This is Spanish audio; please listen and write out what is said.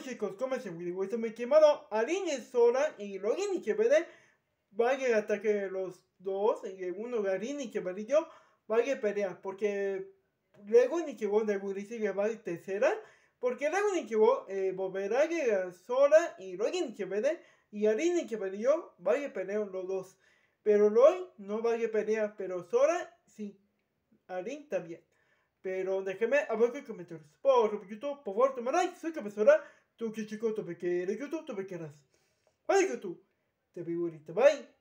chicos, come se questo mi chiamano Arin e Sora y Login que vede vaya a ataque los dos y uno Garin y que yo vaya a pelear porque luego ni que vos de dice que va a tercera porque luego ni que vos volverá a llegar Sora y Login que vede y Arin y que yo vaya a pelear los dos, pero Loy no vaya a pelear, pero Sora sí, Arin también. Pero déjeme abajo en comentarios. Por YouTube, por favor, toma like, soy profesora. Tú que chico, tú que eres YouTube, tú que quieras. Bye YouTube. Te veo ahorita. Bye.